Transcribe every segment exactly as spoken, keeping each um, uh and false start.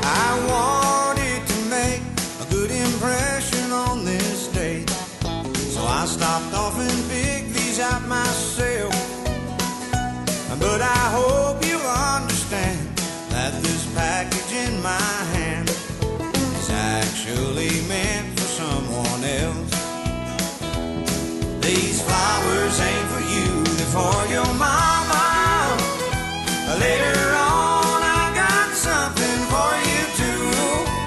I wanted to make a good impression on this date, so I stopped off and picked these out myself. But I hope you understand that this package in my hand is actually meant for someone else. These flowers ain't for you, they're for your mama. Later on I got something for you too.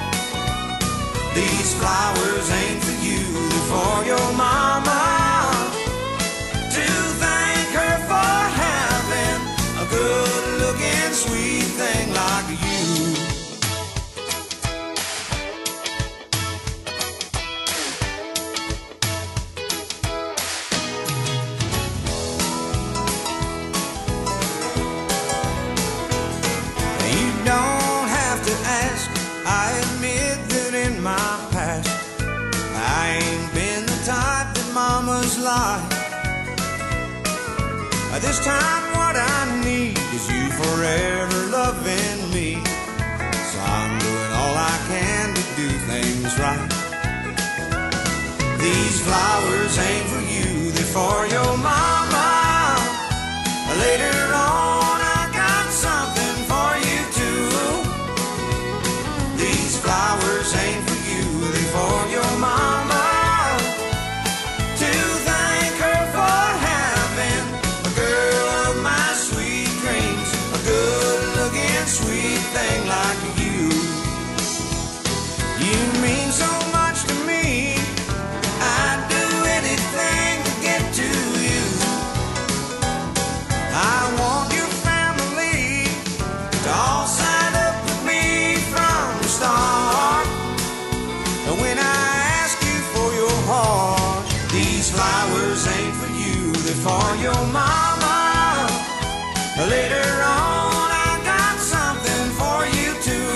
These flowers ain't for you, they're for your mama, to thank her for having a good-looking, sweet thing like you. You don't have to ask, I admit that in my past I ain't been the type that mamas like. This time what I need is you forever loving me, so I'm doing all I can to do things right. These flowers ain't for you, they're for your mama. Later on I got something for you too. These flowers ain't for you, they're for your mama, to thank her for having a girl of my sweet dreams, a good-looking, sweet thing like you. You mean so much to me, I'd do anything to get to you. I want your family to all sign up with me from the start. And when I ask you for your heart, these flowers ain't for you, they're for your mama. Later on I got something for you too.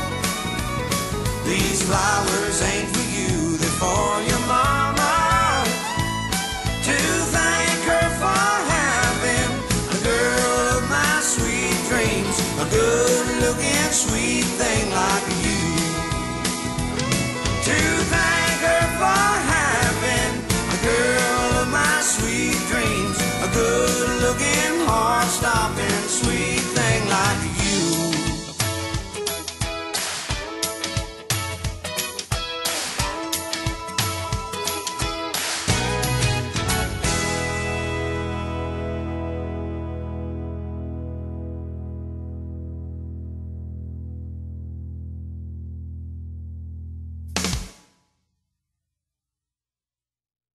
These flowers ain't for you, they're for your mama, to thank her for having a girl of my sweet dreams, a good-looking, sweet thing like you. To